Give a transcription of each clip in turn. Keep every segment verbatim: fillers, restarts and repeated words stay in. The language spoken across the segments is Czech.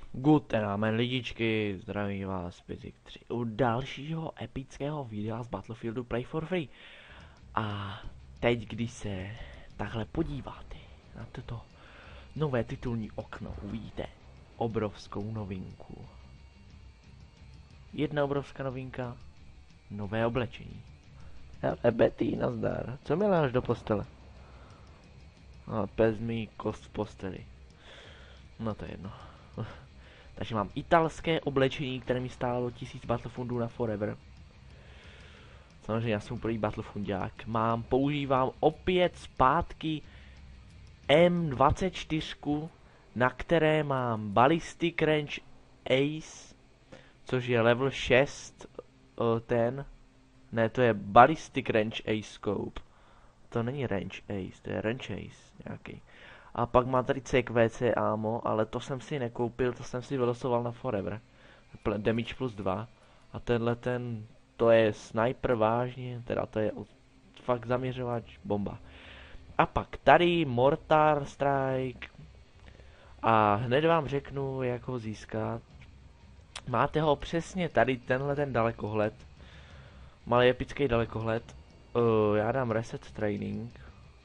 Guten Abend lidičky, zdraví vás Physic tři u dalšího epického videa z Battlefieldu Play for Free. A teď, když se takhle podíváte na toto nové titulní okno, uvidíte obrovskou novinku. Jedna obrovská novinka, nové oblečení. Hele Betty, nazdar, co mi leháš do postele? No, pes mi kost v posteli. No to je jedno. Takže mám italské oblečení, které mi stálo tisíc battlefundů na Forever. Samozřejmě já jsem úplný battlefundák. Mám, používám opět zpátky M dvacet čtyři, na které mám Ballistic Range Ace, což je level šest, ten, ne, to je Ballistic Range Ace Scope. To není Range Ace, to je Range Ace nějaký. A pak mám tady C Q C ammo, ale to jsem si nekoupil, to jsem si vylosoval na Forever. Damage plus dva. A tenhle ten, to je sniper vážně, teda to je fakt zaměřovač bomba. A pak tady Mortar Strike. A hned vám řeknu, jak ho získat. Máte ho přesně tady, tenhle ten dalekohled. Malý epický dalekohled. Uh, já dám reset training.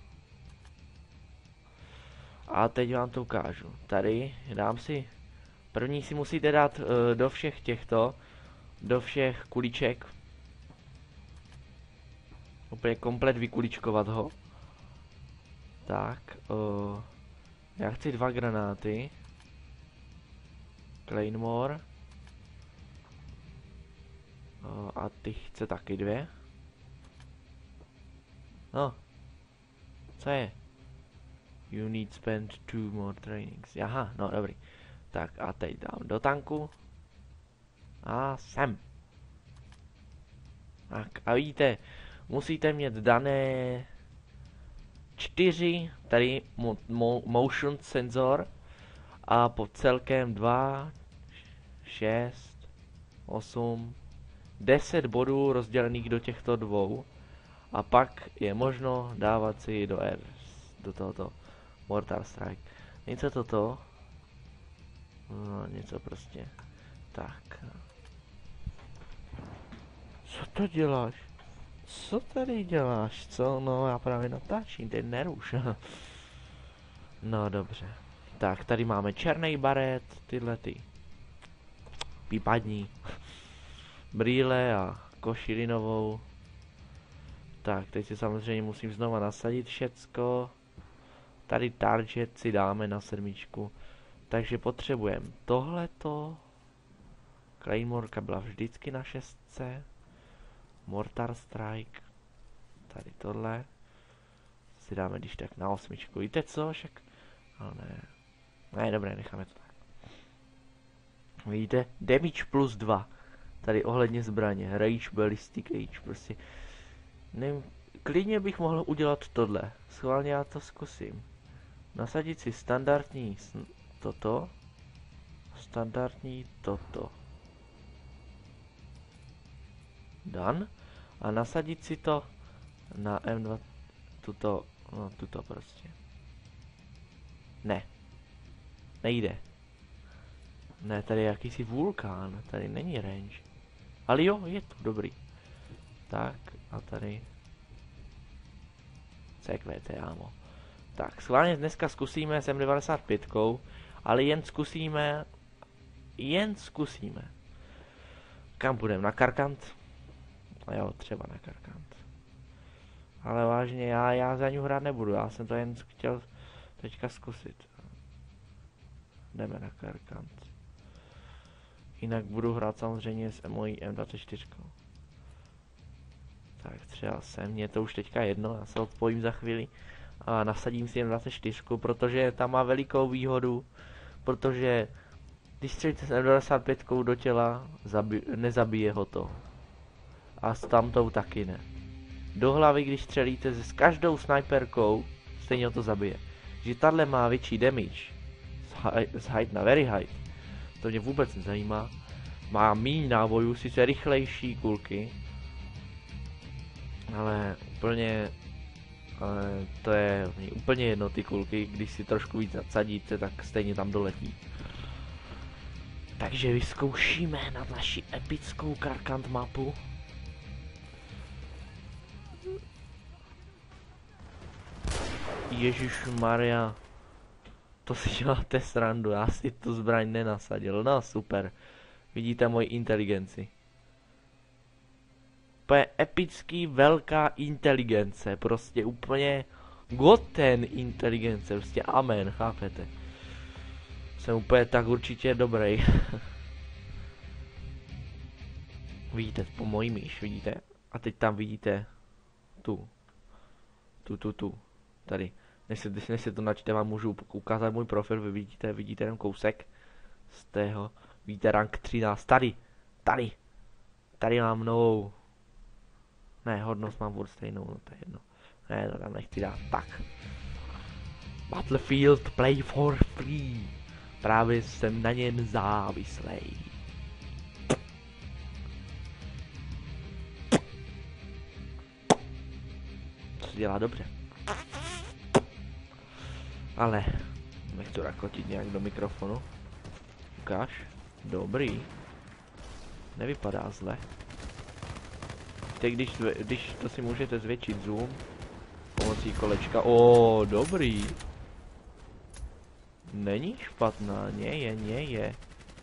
A teď vám to ukážu. Tady dám si, první si musíte dát uh, do všech těchto, do všech kuliček. Úplně komplet vykuličkovat ho. Tak, uh, já chci dva granáty. Claymore. Uh, a ty chce taky dvě. No. Co je? You need spend two more trainings. Aha, no dobrý. Tak a teď dám do tanku. A sem. Tak a vidíte, musíte mít dané čtyři, tady mo mo motion senzor. A po celkem dva, šest, osm, deset bodů rozdělených do těchto dvou. A pak je možno dávat si do R, do tohoto Mortar Strike. Něco toto. No, něco prostě. Tak. Co to děláš? Co tady děláš? Co? No, já právě natáčím, teď neruš. No, dobře. Tak, tady máme černý baret, tyhle ty. Výpadní. Brýle a košilinovou. Tak, teď si samozřejmě musím znova nasadit všecko. Tady target si dáme na sedmičku. Takže potřebujeme tohleto. Claymorka byla vždycky na šestce. Mortar Strike. Tady tohle. Si dáme když tak na osmičku. Víte co? Však... Ale ne. Ne, dobré, necháme to tak. Vidíte? Damage plus dva. Tady ohledně zbraně. Rage, Ballistic Age. Prostě... Nevím, klidně bych mohl udělat tohle. Schválně já to zkusím. Nasadit si standardní toto. Standardní toto. Done. A nasadit si to na M dva. Tuto, no tuto prostě. Ne. Nejde. Ne, tady je jakýsi vulkán. Tady není range. Ale jo, je to dobrý. Tak, a tady C Q C ammo. Tak, schválně dneska zkusíme s M devadesát pět, ale jen zkusíme, jen zkusíme. Kam půjdeme? Na Karkant? A jo, třeba na Karkant. Ale vážně, já, já za ní hrát nebudu, já jsem to jen chtěl teďka zkusit. Jdeme na Karkant. Jinak budu hrát samozřejmě s mojí M dvacet čtyři. Tak třeba sem, mě to už teďka jedno, já se odpojím za chvíli a nasadím si M dvacet čtyři, protože tam má velikou výhodu, protože když střelíte s M devadesát pět do těla, nezabije ho to. A s tamtou taky ne. Do hlavy, když střelíte s každou sniperkou, stejně ho to zabije. Že tahle má větší damage z height na very height, to mě vůbec nezajímá. Má míň nábojů, sice rychlejší kulky, ale úplně, ale to je úplně jedno ty kulky, když si trošku víc nadsadíte, tak stejně tam doletí. Takže vyzkoušíme na naši epickou Karkant mapu. Ježišmarja. To si děláte srandu, já si tu zbraň nenasadil, no super. Vidíte moji inteligenci. To je epický velká inteligence, prostě úplně goten inteligence, prostě amen, chápete? Jsem úplně tak určitě dobrý. Vidíte, po mojí myš, vidíte? A teď tam vidíte tu. Tu, tu, tu. Tady. Než se, než se to načte, vám můžu ukázat můj profil, vy vidíte, vidíte ten kousek z tého. Vidíte rank třináct, tady, tady. Tady mám novou. Ne, hodnost mám furt stejnou, no to je jedno. Ne, to tam nechci dát, tak. Battlefield play for free. Právě jsem na něm závislej. To se dělá dobře. Ale nechci rakotit nějak do mikrofonu. Ukáž. Dobrý. Nevypadá zle. Teď když, když to si můžete zvětšit zoom pomocí kolečka. O, dobrý. Není špatná, nie je, nie je.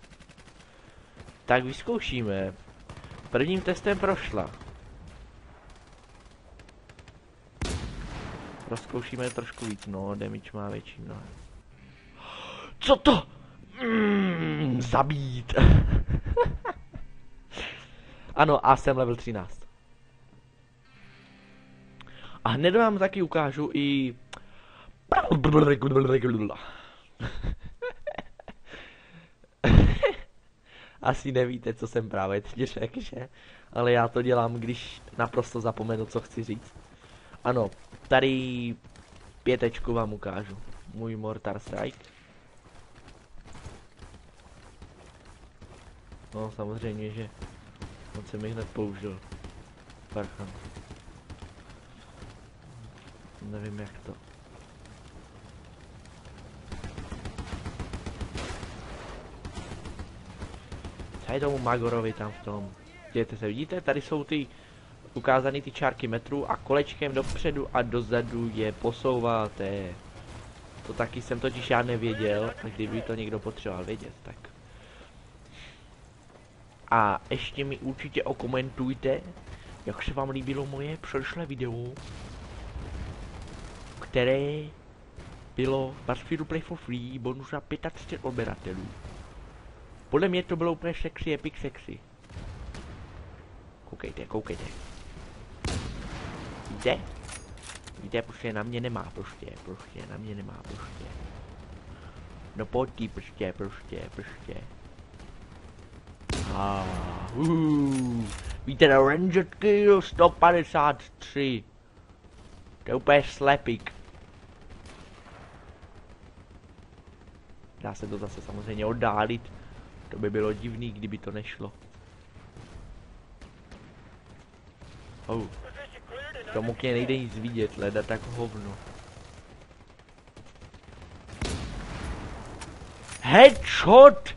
Tak vyzkoušíme. Prvním testem prošla. Rozkoušíme trošku víc, no, damage má větší mnohem. Co to? Mm, zabít. Ano, a jsem level třináct. A hned vám taky ukážu i... Asi nevíte, co jsem právě teď řekl, že? Ale já to dělám, když naprosto zapomenu, co chci říct. Ano, tady pětečku vám ukážu. Můj Mortar Strike. No, samozřejmě, že on se mi hned použil. Parchan. Nevím, jak to. Co je tomu Magorovi tam v tom? Dějte se, vidíte? Tady jsou ty ukázané ty čárky metrů a kolečkem dopředu a dozadu je posouváte. To taky jsem totiž já nevěděl, a kdyby to někdo potřeboval vědět, tak. A ještě mi určitě okomentujte, jak se vám líbilo moje předešlé video, které bylo v Battlefieldu Play for Free, bonus na třicet pět odběratelů. Podle mě to bylo úplně sexy, epic sexy. Koukejte, koukejte. Víte? Víte, prostě na mě nemá, prostě, prostě, na mě nemá, prostě. No pojďte, prostě, prostě, prostě. Ah, uh, víte, na Ranged Kill sto padesát tři. To je úplně slepik. Dá se to zase samozřejmě oddálit. To by bylo divný, kdyby to nešlo. Oh. Tomu k něj nejde nic vidět, leda tak hovno. Headshot!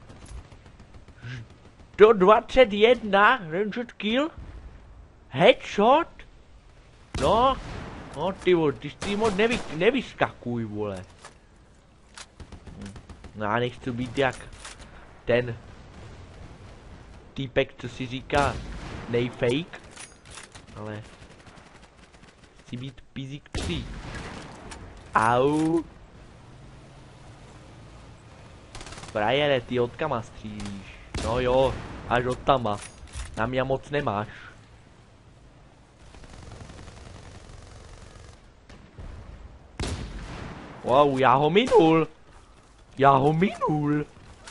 Do dvacet jedna, Ranged Kill? Headshot? No, no ty vole, ty si moc nevy, nevyskakuj, vole. No já nechci být jak ten týpek, co si říká nejfake, ale chci být Pizik tři. Au. Frajere, ty od kama střílíš. No jo, až od tama. Na mě moc nemáš. Wow, já ho minul. Já ho minul.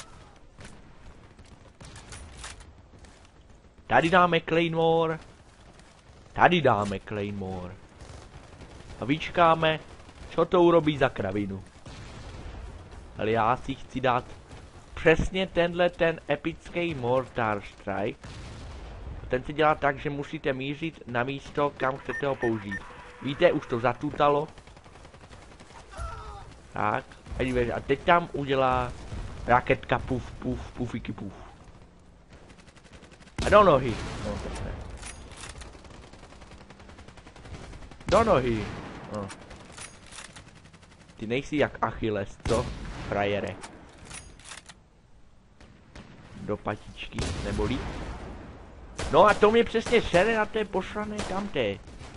Tady dáme Claymore. Tady dáme Claymore. A vyčkáme, co to urobí za kravinu. Ale já si chci dát přesně tenhle ten epický Mortar Strike. Ten se dělá tak, že musíte mířit na místo, kam chcete ho použít. Víte, už to zatutalo. Tak, a teď tam udělá, Raketka, puf, puf, pufiky, puf. A do nohy. No, tak ne. Do nohy. No. Ty nejsi jak Achilles, co? Frajere. Do patičky, nebolí? No a to mě přesně sere na té pošrané tamté.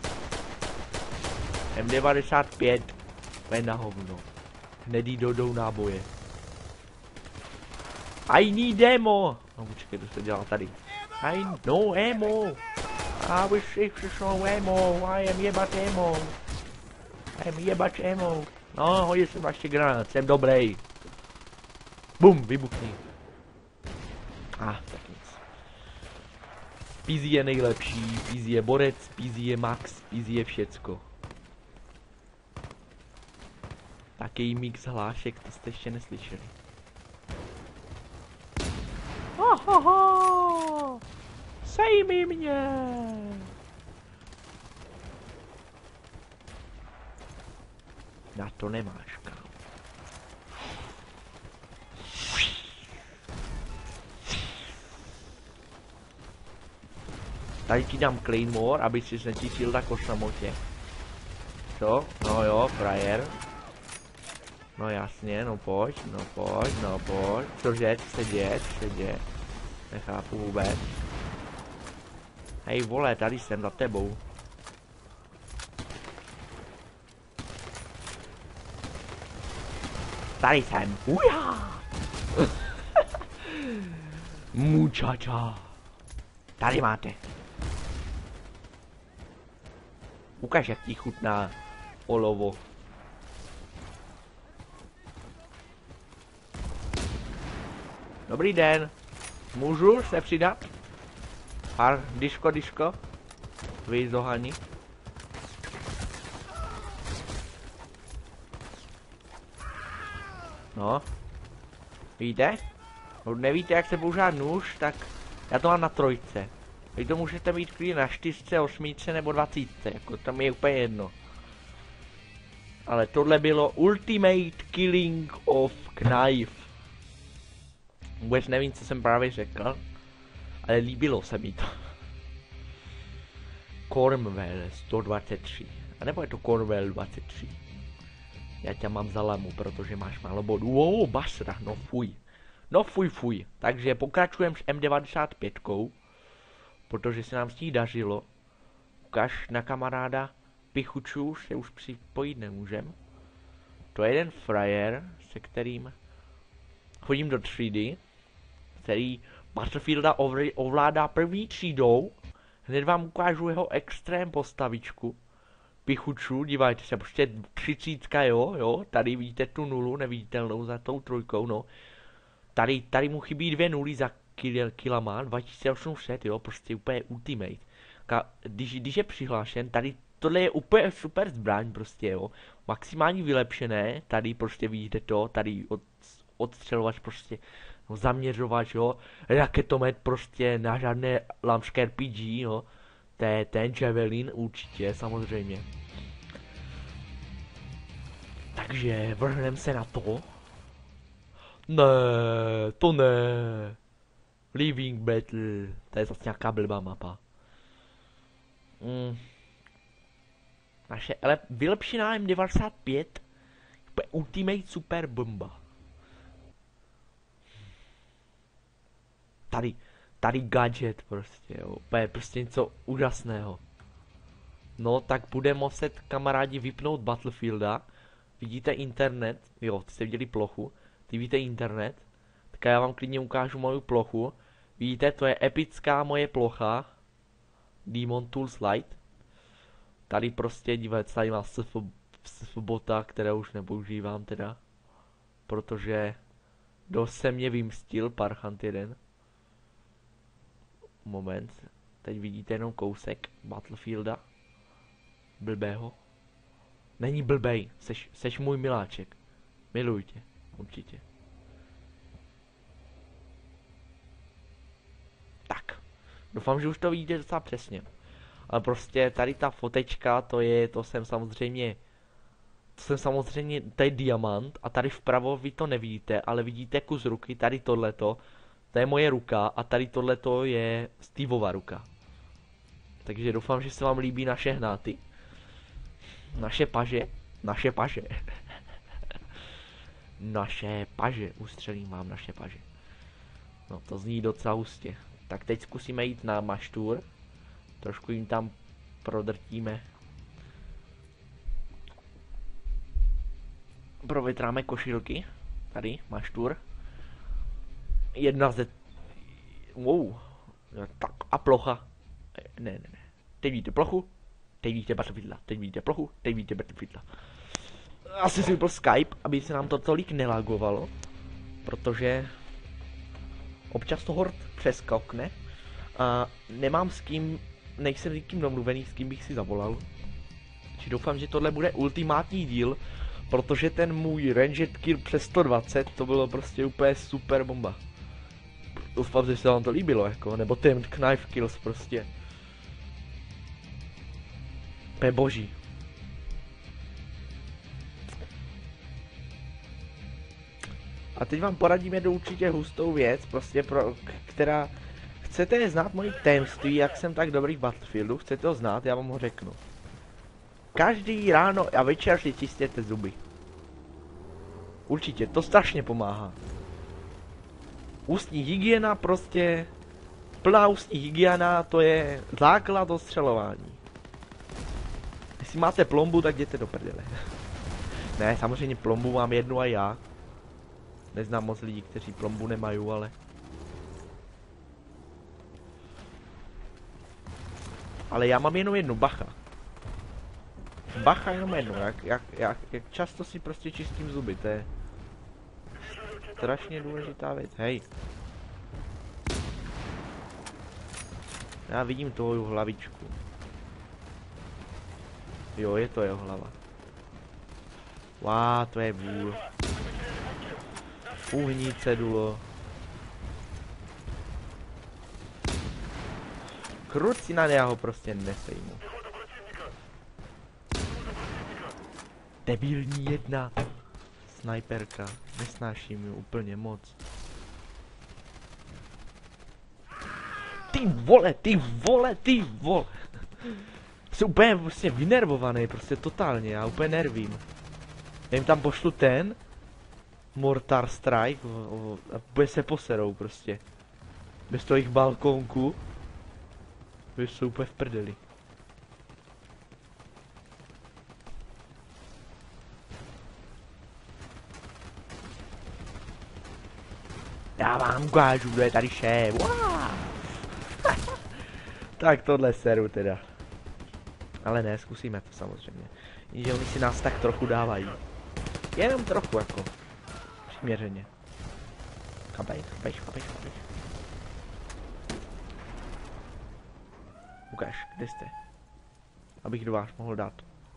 M devadesát pět. To je na hovno. Hned jí dodou náboje. I need ammo. No počkej, to se dělá tady. I no ammo. I wish if no ammo. I am jebat ammo. I am jebat ammo. No, hodil jsem ještě granát, jsem dobrý. Bum, vybuchni. Ah, tak nic. Peasy je nejlepší, Peasy je borec, Peasy je max, Peasy je všecko. Taký mix hlášek, to jste ještě neslyšeli. Ho, ho, ho. Sejmi mě. Na to nemáš, kámo. Tady ti dám Claymore, aby si necítil tak o samotě. Co? No jo, frajer. No jasně, no pojď, no pojď, no pojď. Cože, co se děje, co se děje? Nechápu vůbec. Hej vole, tady jsem za tebou. Tady jsem. Uja! Muchacha. Tady máte. Ukaž, jak ti chutná olovo. Dobrý den. Můžu se přidat? Pár diško, diško. Vy zohani. No. Víte? No, nevíte, jak se používá nůž, tak já to mám na trojce. Vy to můžete mít klidně na čtyřce, osmičce nebo dvacítce, jako tam je úplně jedno. Ale tohle bylo Ultimate Killing of Knife. Vůbec nevím, co jsem právě řekl, ale líbilo se mi to. Cornwell sto dvacet tři, a nebo je to Cornwell dvacet tři. Já tě mám za lamu, protože máš málo bodů. Wow, basra, no fuj. No fuj, fuj. Takže pokračujeme s M devadesát pět, protože se nám s tím dařilo. Ukaž na kamaráda. Pichučů se už připojit nemůžem. To je jeden frajer, se kterým chodím do třídy, který Battlefielda ovládá první třídou. Hned vám ukážu jeho extrém postavičku. Pichučů, dívajte se, prostě třicítka, jo, jo, tady vidíte tu nulu, neviditelnou za tou trojkou, no. Tady, tady mu chybí dvě nuly za kil, kilama, dva tisíce osm set, jo, prostě úplně ultimate. Ka, když, když je přihlášen, tady tohle je úplně super zbraň, prostě, jo. Maximálně vylepšené, tady prostě vidíte to, tady od, odstřelovač prostě, no, zaměřovač, jo. Raketomet prostě na žádné lamské R P G, jo. To je ten Javelin určitě, samozřejmě. Takže vrhneme se na to. Ne, to ne. Living Battle. To je zase nějaká blbá mapa. Mm. Naše ale vylepšená M devadesát pět. Ultimate super bomba. Tady. Tady gadget prostě, jo. To je prostě něco úžasného. No, tak bude muset kamarádi vypnout Battlefielda. Vidíte internet, jo, ty jste viděli plochu. Ty vidíte internet, tak já vám klidně ukážu moju plochu. Vidíte, to je epická moje plocha. Demon Tools Lite. Tady prostě, dívejte, tady má S F bota, které už nepoužívám teda. Protože dost se mě vymstil Parchant jeden. Moment, teď vidíte jenom kousek Battlefielda. Blbého. Není blbej, seš, seš můj miláček. Miluj tě, určitě. Tak, doufám, že už to vidíte docela přesně. Ale prostě tady ta fotečka, to je, to jsem samozřejmě To jsem samozřejmě, tady diamant a tady vpravo vy to nevidíte, ale vidíte kus ruky, tady tohleto. To je moje ruka a tady tohleto je Steveova ruka. Takže doufám, že se vám líbí naše hnáty. Naše paže. Naše paže. Naše paže. Ustřelím vám naše paže. No to zní docela hustě. Tak teď zkusíme jít na maštur. Trošku jim tam prodrtíme. Provětráme košilky. Tady, maštur. Jedna ze... Wow. Tak a plocha. Ne, ne, ne. Teď vidíte plochu. Teď vidíte Battlefielda. Teď vidíte plochu. Teď vidíte Battlefielda. Asi si vypl Skype, aby se nám to tolik nelagovalo. Protože... občas to hord přeskokne. A nemám s kým... nejsem s nikým domluvený, s kým bych si zavolal. Či doufám, že tohle bude ultimátní díl. Protože ten můj ranged kill přes sto dvacet, to bylo prostě úplně super bomba. Doufám, že se vám to líbilo, jako, nebo ten knife kills prostě. To je boží. A teď vám poradím jednu určitě hustou věc, prostě pro, která... Chcete znát moje tajemství, jak jsem tak dobrý v Battlefieldu, chcete ho znát, já vám ho řeknu. Každý ráno a večer si čistěte zuby. Určitě, to strašně pomáhá. Ústní hygiena prostě... Plná ústní hygiena, to je základ ostřelování. Jestli máte plombu, tak jděte do prdele. Ne, samozřejmě plombu mám jednu a já. Neznám moc lidí, kteří plombu nemají, ale... Ale já mám jenom jednu, bacha. Bacha jenom jednu, jak, jak, jak, jak často si prostě čistím zuby, to je... strašně důležitá věc, hej. Já vidím toho hlavičku. Jo, je to jeho hlava. Wow, to je vůl. Uhní cedulo. Krucina, já ho prostě nesejmu. Debilní jedna. Snajperka. Nesnáším ji úplně moc. Ty vole, ty vole, ty vole. Jsem úplně prostě vynervovaný, prostě totálně, já úplně nervím. Já jim tam pošlu ten Mortar Strike o, o, a bude se poserou prostě. Bez toho jich balkónku. Vy jsou úplně v prdeli. Já vám ukážu, kdo je tady šéf. Wow. Tak tohle seru teda. Ale ne, zkusíme to samozřejmě. Jenže oni si nás tak trochu dávají. Jenom trochu jako. Přiměřeně. Kapej, kapej, kapej, kapej. Ukáž, kde jste? Abych do vás mohl dát.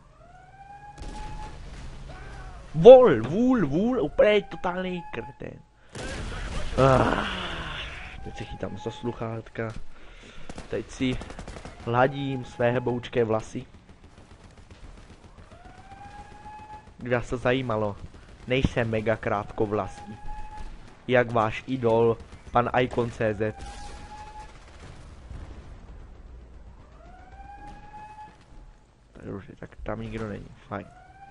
Vol, vůl, vůl, úplně totální kretén. Ah, teď si chytám za sluchátka. Teď si hladím své heboučké vlasy. Kdyby vás to zajímalo, nejsem mega krátkovlasý. Jak váš idol, pan Icon C Z. Tak tam nikdo není, fajn.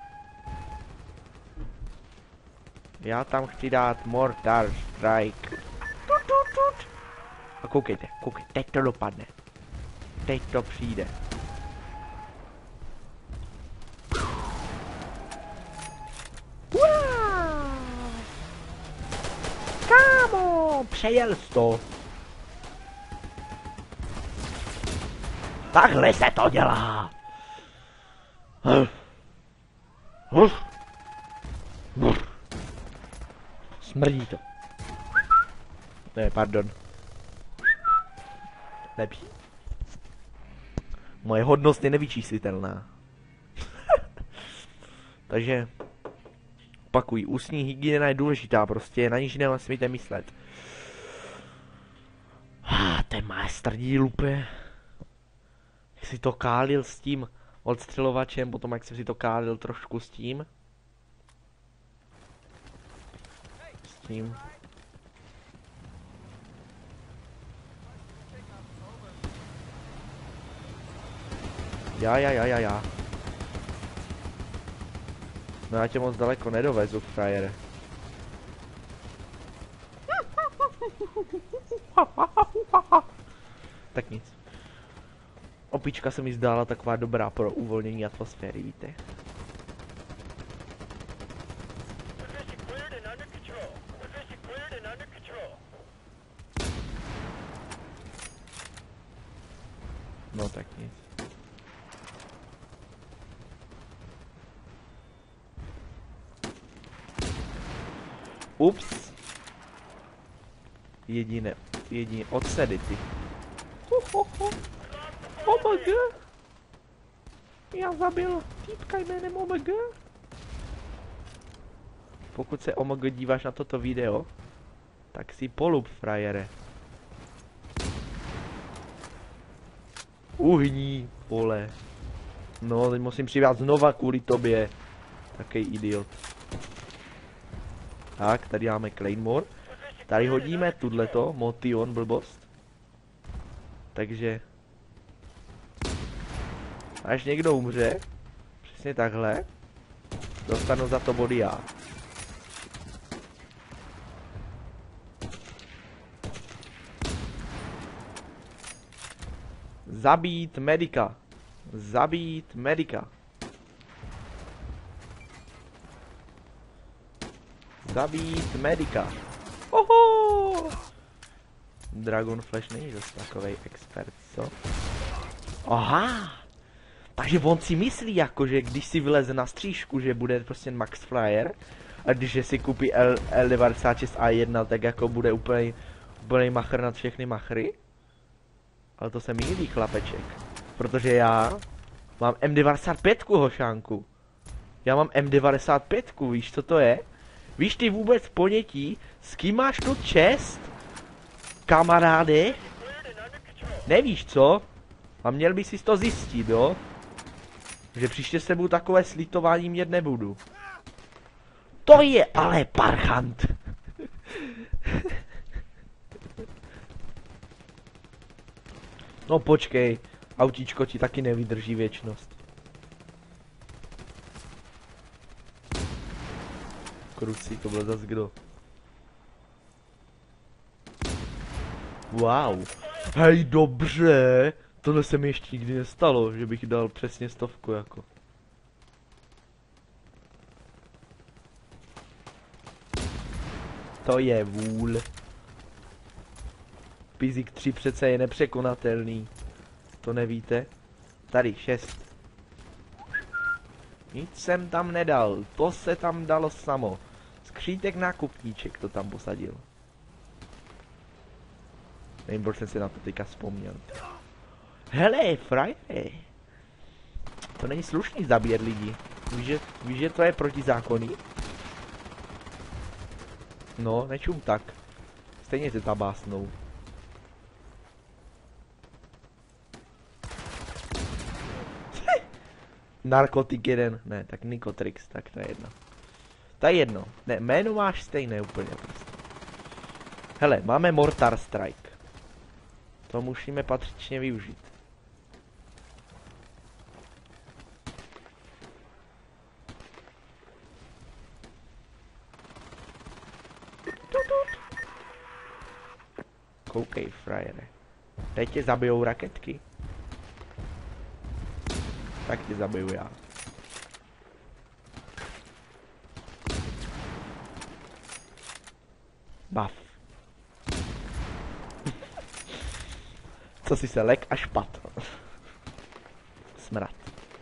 Já tam chci dát Mortar Strike. Tut, tut, tut. A koukejte, koukejte, teď to dopadne. Teď to přijde. Wow. Kámo, přejel jsi to. Takhle se to dělá. Smrdí to. Ne, pardon. Lepší. Moje hodnost je nevyčíslitelná. Takže opakuj, ústní hygiena je důležitá, prostě na nič nesmíte myslet. Ah, ten maestr díl úplně. Jak si to kálil s tím odstřelovačem, potom jak jsem si to kálil trošku s tím. tím. Já, já, já, já, já. No já tě moc daleko nedovezu, frajere. Tak nic. Opička se mi zdála taková dobrá pro uvolnění atmosféry, víte. No tak nic. Ups. Jediné, jediné odsedy ty. O M G. Já zabil týpka jménem O M G. Pokud se O M G díváš na toto video, tak si polub, frajere. Uhní, vole. No, teď musím přivát znova kvůli tobě. Takej idiot. Tak, tady máme Claymore. Tady hodíme tudleto, Motion, blbost. Takže... až někdo umře, přesně takhle, dostanu za to body já. Zabít medika. Zabít medika. Zabít medika. Oho! Dragon Flash není zase takovej expert, co? Aha! Takže on si myslí jako, že když si vyleze na střížku, že bude prostě Max Flyer, a když si koupí L, L devadesát šest A jedna, tak jako bude úplně, úplně machr nad všechny machry? Ale to se mýlí, chlapeček. Protože já mám M devadesát pět, hošánku. Já mám M devadesát pět, víš co to je? Víš ty vůbec ponětí, s kým máš tu čest? Kamaráde? Nevíš co? A měl by si to zjistit, jo? Že příště s tebou takové slitování mít nebudu. To je ale parchant. No počkej, autíčko ti taky nevydrží věčnost. Kruci, to byl zas kdo? Wow. Hej, dobře. Tohle se mi ještě nikdy nestalo, že bych dal přesně stovku jako. To je vůl. Pizik tři přece je nepřekonatelný. To nevíte? Tady, šest. Nic jsem tam nedal, to se tam dalo samo. Skřítek nákupníček to tam posadil. Nevím, proč jsem si na to teďka vzpomněl. Hele, frajere. To není slušný zabíjet lidi. Víš, že, víš, že to je protizákonný? No, nečum tak. Stejně se tam básnou. Narkotik jeden, ne, tak Nikotrix, tak to je jedno. To je jedno, ne, jméno máš stejné úplně prostě. Hele, máme Mortar Strike. To musíme patřičně využít. Koukej, frajere. Teď tě zabijou raketky. Tak tě zabiju já. Buff. Co si se lek a špat. Smrad.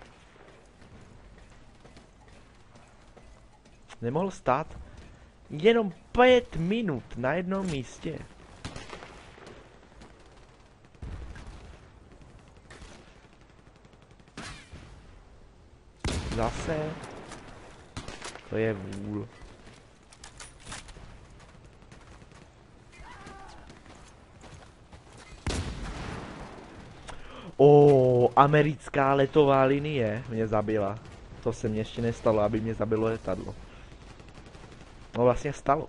Nemohl stát jenom pět minut na jednom místě. Zase. To je vůl. O, americká letová linie mě zabila. To se mně ještě nestalo, aby mě zabilo letadlo. No vlastně stalo.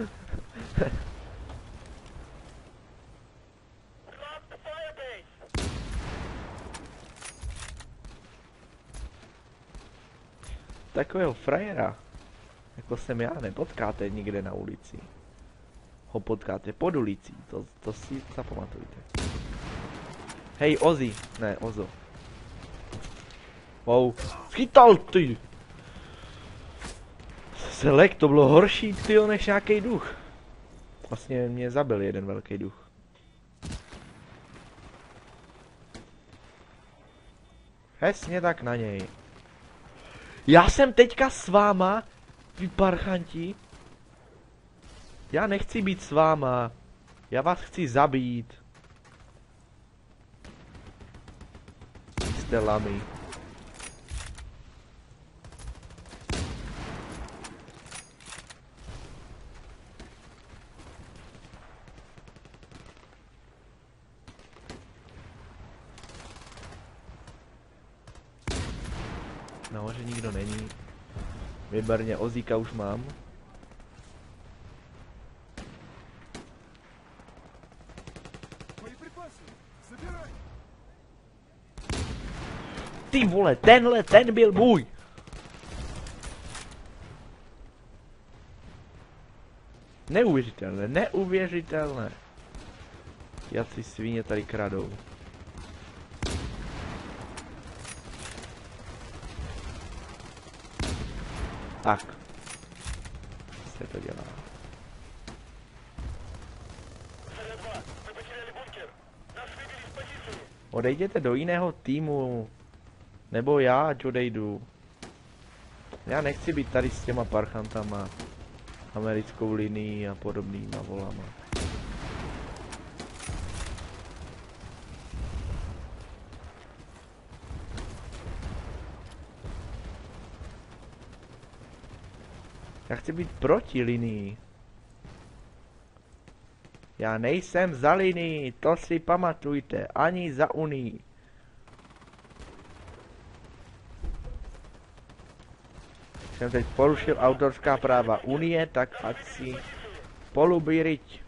Takového frajera, jako jsem já, nepotkáte nikde na ulici. Ho potkáte pod ulicí, to, to si zapamatujte. Hej, Ozzy, ne, Ozo. Wow, schytal ty! Selek, to bylo horší, tyjo, než nějaký duch. Vlastně mě zabil jeden velký duch. Hesně tak na něj. Já jsem teďka s váma, vy parchanti. Já nechci být s váma. Já vás chci zabít. Jste lamy. Nahoře nikdo není. Vyberně, Ozíka už mám. Ty vole, tenhle, ten byl můj! Neuvěřitelné, neuvěřitelné. Jací svině tady kradou. Tak. Se to dělá. Odejděte do jiného týmu. Nebo já, ať odejdu. Já nechci být tady s těma parchantama. Americkou linií a podobnýma volama. Já chci být proti linii. Já nejsem za linii, to si pamatujte, ani za unii. Jsem teď porušil autorská práva unie, tak ať si polubí riť.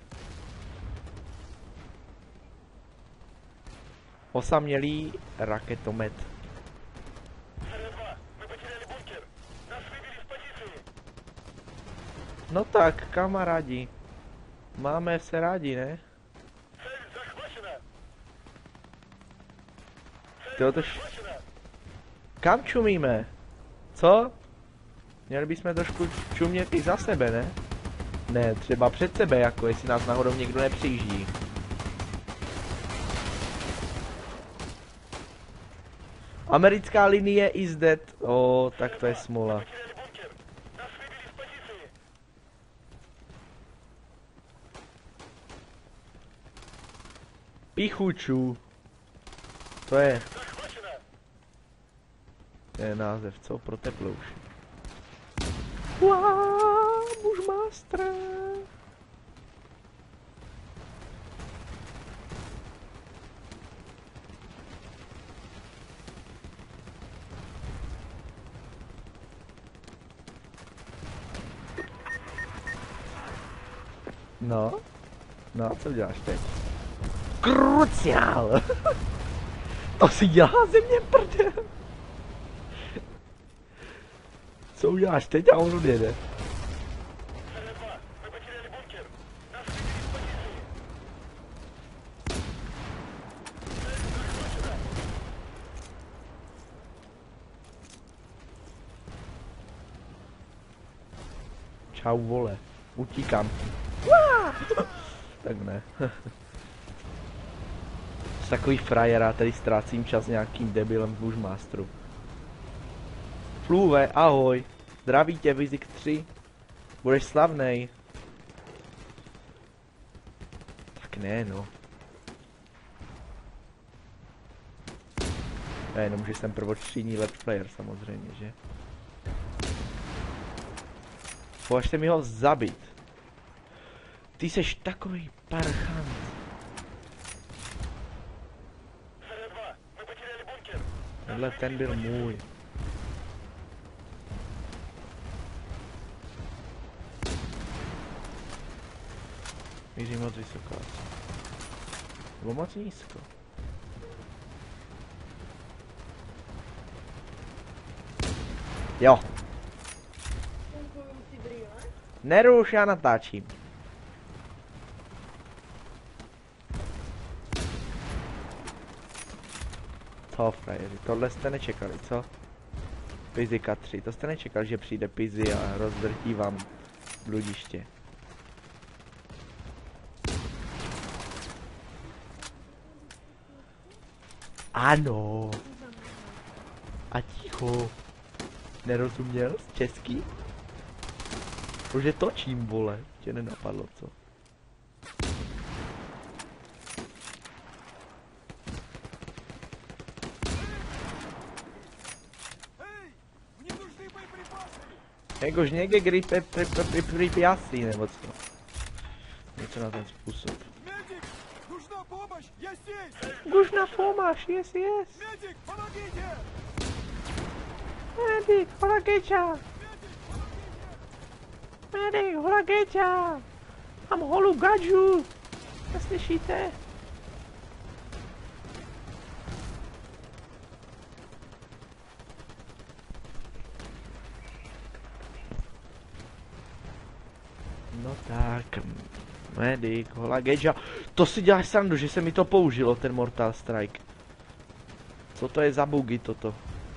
Osamělý raketomet. No tak, kamarádi. Máme se rádi, ne? Tyjo, to š... Kam čumíme? Co? Měli bychom trošku čumět i za sebe, ne? Ne, třeba před sebe, jako jestli nás náhodou někdo nepřijíždí. Americká linie is dead. O, tak to je smola. Pichučů. To je. To je název, co? Pro teplouši. Wow, Bushmaster. No? No, co děláš teď? Kruciál! To si dělá ze mě prdel! Co uděláš teď a on odjede? Čau vole, utíkám. Tak ne. S takový frajera, tady ztrácím čas nějakým debilem v Bushmasteru. Fluve, ahoj. Zdraví tě, Vizik tři. Budeš slavnej. Tak ne, no. Ne, jenom, že jsem prvotřídní let's player, samozřejmě, že? Považte mi ho zabít. Ty seš takový parchant. Tenhle ten byl můj. Mířím moc vysoko. Nebo moc nízko. Jo. Neruš, já natáčím. Co, frajeři, tohle jste nečekali, co? Pizika tři, to jste nečekali, že přijde Pizi a rozdrtí vám bludiště. Ano. A ticho. Nerozuměl z český? Už je točím, vole. Tě nenapadlo, co? Jakož někde gripe připjasí, nebo co? Něco na ten způsob. Нужна помощь, yes, yes. Медик, помогите! Медик, помогите! Medic, Holageťa! Mám holou gadžu! Neslyšíte? No tak, Medic, Holageťa. To si děláš srandu, že se mi to použilo, ten Mortal Strike. Co to je za bugy toto?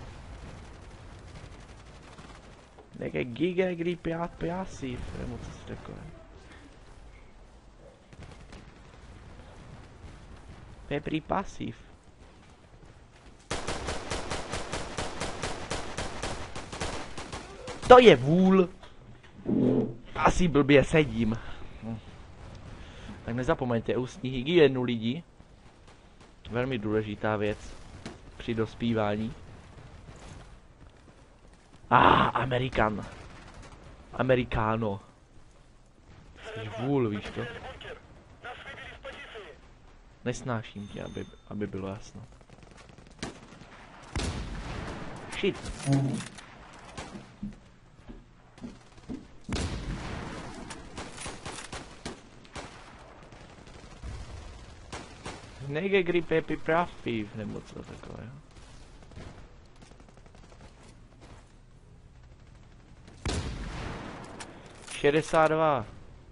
Nějaké gigagry piasiv, nebo co si takové. To je prý pasiv. To je vůl. Asi blbě sedím. Hm. Tak nezapomeňte ústní hygienu lidi. Velmi důležitá věc při dospívání. Ah, Amerikan. Amerikáno. Jsi vůl, víš to? Nesnáším tě, aby, aby bylo jasno. Shit. Nejde gripe piprafiv, nebo co takového. šedesát dva.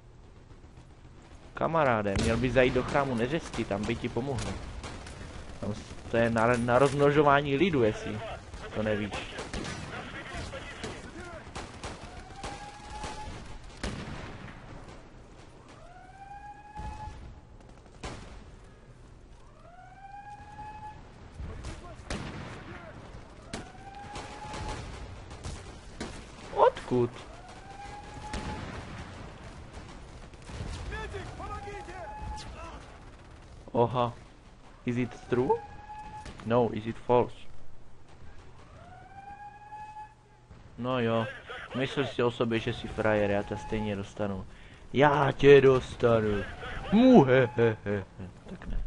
Kamaráde, měl by zajít do chrámu neřesti, tam by ti pomohlo. Tam to je na, na rozmnožování lidu, jestli to nevíš. Odkud? Oha. Is it true? No, is it false? No jo. Myslíš si o sobě, že jsi frajer, já tě stejně dostanu. Já tě dostanu. Muhehehe. Tak ne.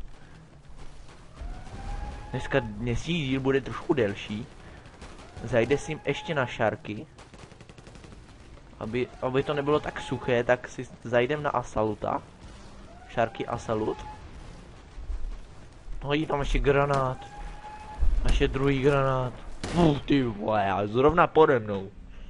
Dneska dnesní díl bude trošku delší. Zajde si ještě na šarky. Aby, aby to nebylo tak suché, tak si zajdem na Asaluta. Šarky Asalut. Hodí tam ještě granát. Ještě druhý granát. Fuh, ty vole, zrovna pode mnou.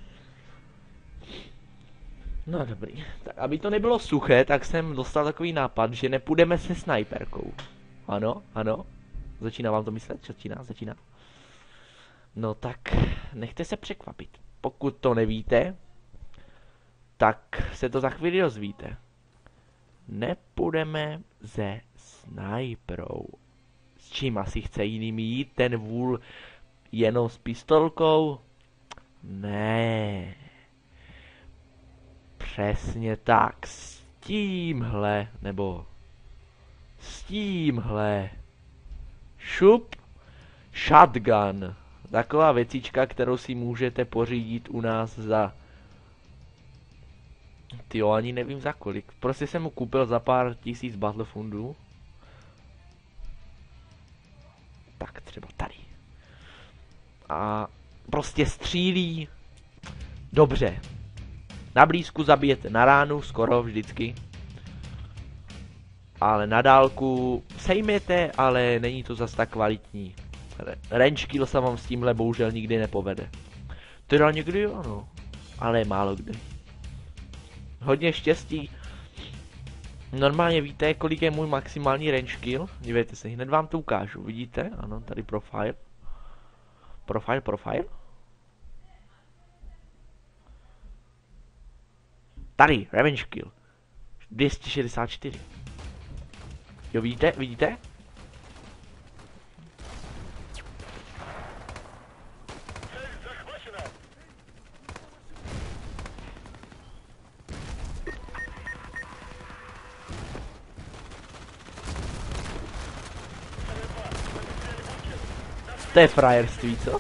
No dobrý. Tak aby to nebylo suché, tak jsem dostal takový nápad, že nepůjdeme se snajperkou. Ano, ano. Začíná vám to myslet? Začíná, začíná. No tak, nechte se překvapit. Pokud to nevíte, tak se to za chvíli dozvíte. Nepůjdeme se snajperou. S čím asi chce jiným jít ten vůl? Jenom s pistolkou? Ne. Přesně tak. S tímhle. Nebo s tímhle. Šup. Shotgun. Taková věcička, kterou si můžete pořídit u nás za... Tyjo, ani nevím za kolik. Prostě jsem mu koupil za pár tisíc battlefundů. Tak třeba tady. A prostě střílí dobře. Na blízku zabijete na ránu, skoro vždycky. Ale na dálku sejměte, ale není to zas tak kvalitní. Range kill se vám s tímhle bohužel nikdy nepovede. Teda někdy jo, no. Ale málo kdy. Hodně štěstí. Normálně víte, kolik je můj maximální range kill? Dívejte se, hned vám to ukážu. Vidíte? Ano, tady profile. Profile, profile. Tady, range kill. dvě stě šedesát čtyři. Jo, vidíte? Vidíte? To je frajerství, co?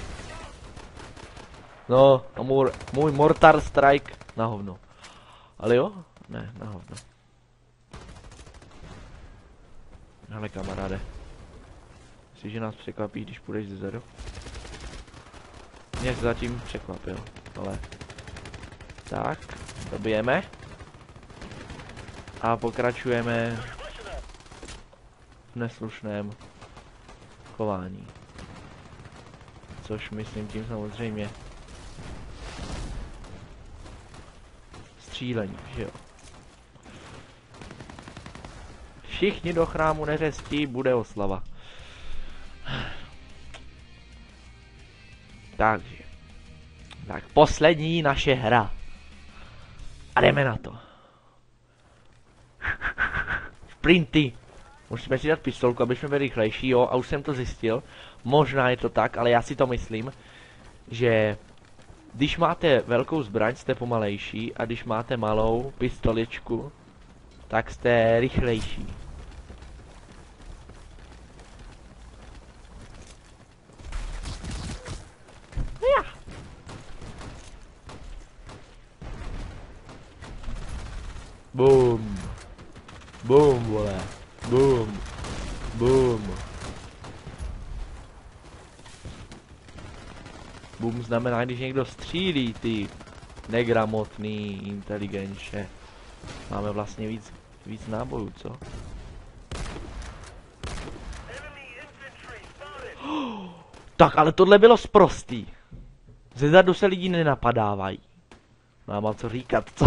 No, a můj, můj Mortar Strike na hovno. Ale jo? Ne, na hovno. Hele kamaráde. Myslíš, že nás překvapí, když půjdeš ze zadu? Mě zatím překvapil, ale... Tak, dobijeme. A pokračujeme v neslušném chování. Což myslím tím samozřejmě střílení, že jo. Všichni do chrámu neřestí, bude oslava. Takže. Tak poslední naše hra. A jdeme na to. Sprinty. Musíme si dát pistolku, aby jsme byli rychlejší, jo, a už jsem to zjistil. Možná je to tak, ale já si to myslím, že když máte velkou zbraň, jste pomalejší, a když máte malou pistoličku, tak jste rychlejší. Ja. Boom. Boom, vole. Boom. Boom. Boom znamená, když někdo střílí, ty negramotný inteligenče. Máme vlastně víc, víc nábojů, co? Oh, tak, ale tohle bylo sprostý. Zezadu se lidi nenapadávají. Mám mám co říkat, co?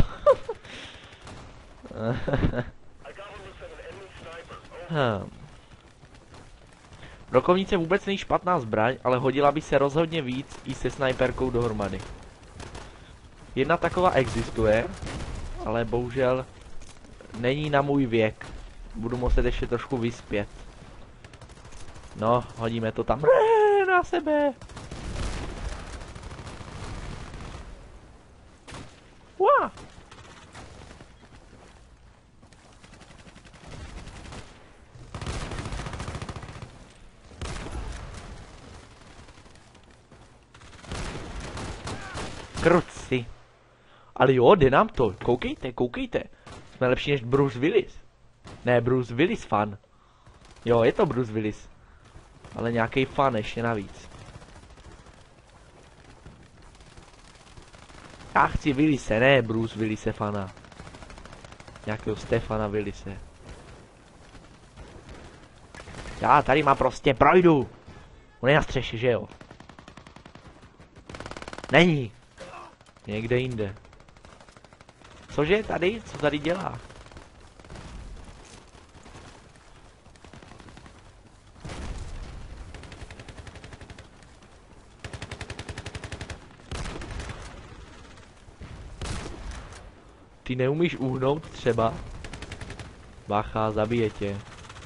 hmm. Brokovnice vůbec není špatná zbraň, ale hodila by se rozhodně víc i se snajperkou dohromady. Jedna taková existuje, ale bohužel není na můj věk. Budu muset ještě trošku vyspět. No, hodíme to tam na sebe. Wow. Kruci. Ale jo, jde nám to. Koukejte, koukejte. Jsme lepší než Bruce Willis. Ne, Bruce Willis fan. Jo, je to Bruce Willis. Ale nějaký fan ještě navíc. Já chci Willise, ne Bruce Willise fana. Nějakého Stefana Willise. Já tady má prostě projdu. On je na střeše, že jo? Není. Někde jinde. Cože tady? Co tady dělá? Ty neumíš uhnout třeba? Bacha, zabije tě.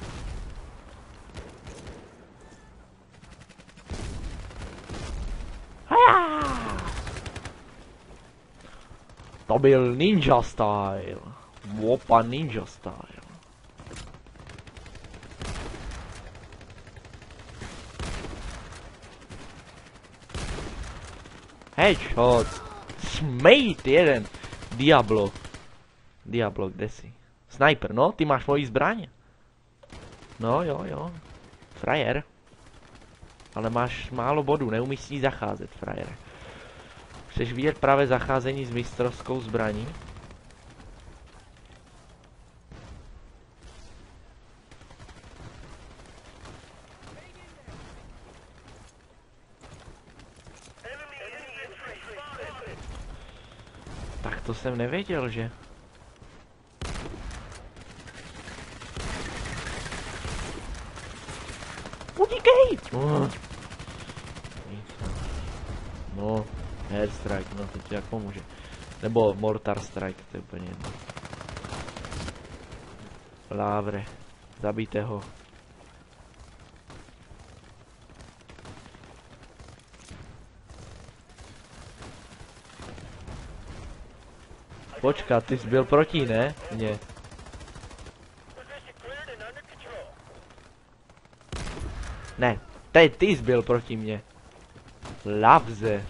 To byl ninja style. Opa ninja style. Headshot. Smate jeden. Diablo. Diablo, kde jsi? Sniper, no, ty máš moji zbraň. No, jo, jo. Frajer. Ale máš málo bodů, neumíš s ní zacházet, frajer. Chceš vidět právě zacházení s mistrovskou zbraní? to jsem nevěděl, že? Utíkej! Oh. No, Airstrike, no to ti jak pomůže. Nebo Mortar Strike, to je úplně jedno. Lávre, zabijte ho. Počkat, ty jsi byl proti, ne? Ne. Ne, ty, ty jsi byl proti mně. Lavze.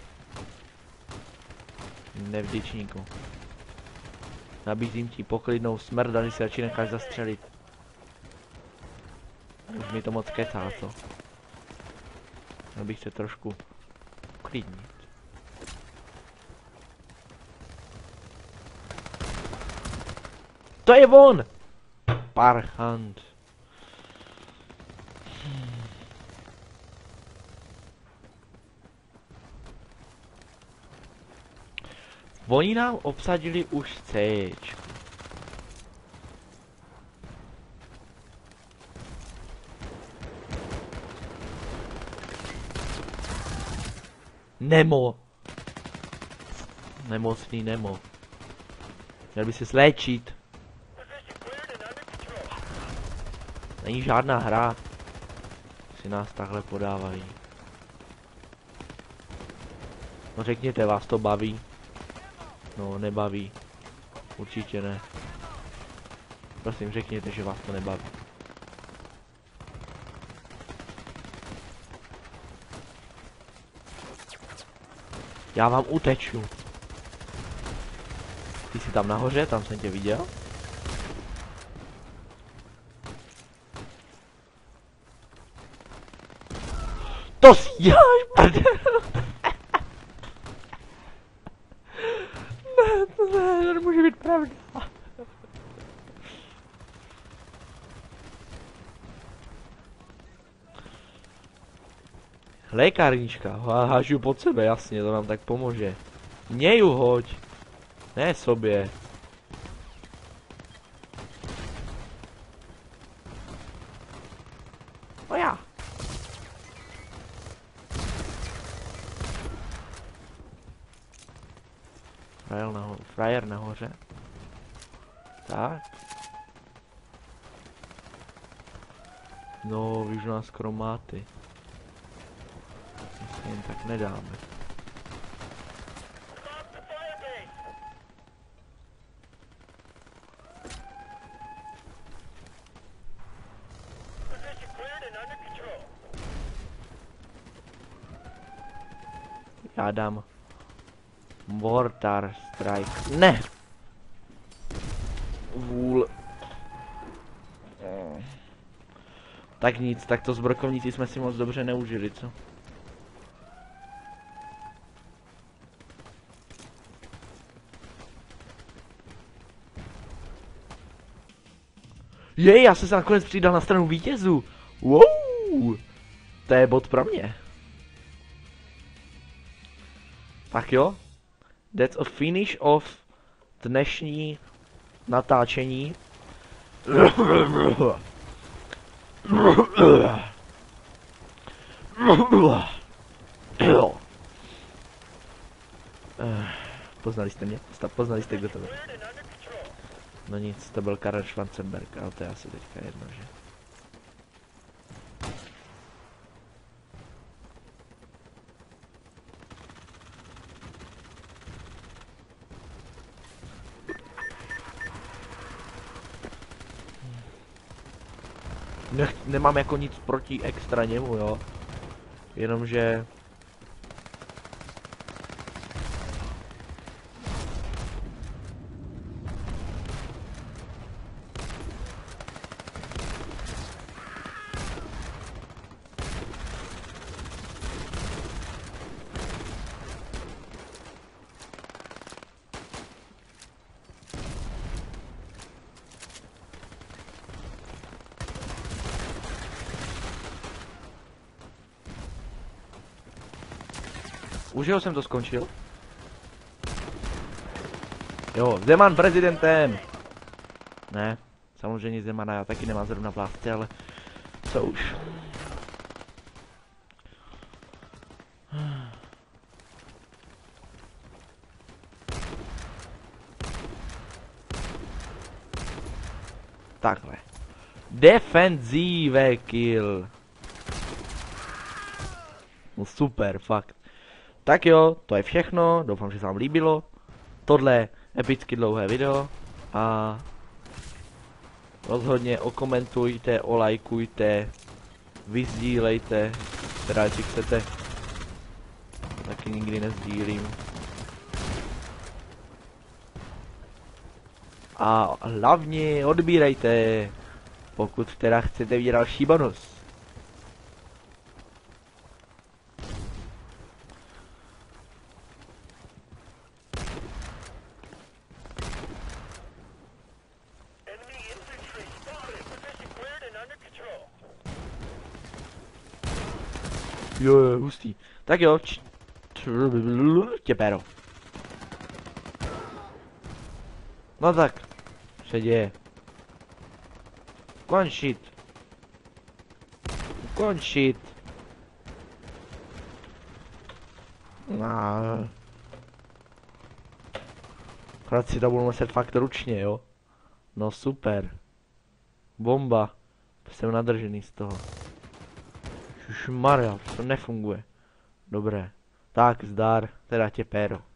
Nevděčníku. Nabízím ti poklidnou smrt, a si radši necháš zastřelit. Už mi to moc kecá, co? Měl bych se trošku uklidnit. To je on! Parchant. Hmm. Oni nám obsadili už C. Nemo. Nemocný Nemo. Měl by se sléčit. Není žádná hra. Si nás takhle podávají. No řekněte, vás to baví? No, nebaví. Určitě ne. Prosím, řekněte, že vás to nebaví. Já vám uteču. Ty jsi tam nahoře, tam jsem tě viděl. To si děláš, prdel. Ne, to ne, to nemůže být pravda. Lékárnička, hážu pod sebe, jasně, to nám tak pomůže. Něju hoď. Ne sobě. O já. Frajer nahoře. Frajer nahoře. Tak. No, vy už nás skoro máte. Jen tak nedáme. Já dám Mortar Strike. Ne! Vůl. Tak nic, tak to s brokovnicí jsme si moc dobře neužili, co? Jej, já jsem se nakonec přidal na stranu vítězů. Wow! To je bod pro mě. Tak jo. That's a finish of dnešní natáčení. Poznali jste mě? Poznali jste, kdo to byl? No nic, to byl Karel Schwarzenberg, ale to je asi teďka jedno, že? Ne, nemám jako nic proti extra němu, jo. Jenomže... Už jo, jsem to skončil. Jo, Zeman prezidentem! Ne, samozřejmě Zemana já taky nemám zrovna plásce, ale co už. Takhle. Defensive kill. No super, fakt. Tak jo, to je všechno, doufám, že se vám líbilo. Tohle je epicky dlouhé video a rozhodně okomentujte, olajkujte, vyzdílejte, teda jestli chcete, taky nikdy nezdílím. A hlavně odbírejte, pokud teda chcete vidět další bonus. Jo, jo, hustý. Tak jo, č... tě péro. No tak, se děje. Končit. Končit. No. Akorát si to budu muset fakt ručně, jo. No super. Bomba. Jsem nadržený z toho. Šušmarja, to nefunguje. Dobré. Tak, zdar, teda tě péro.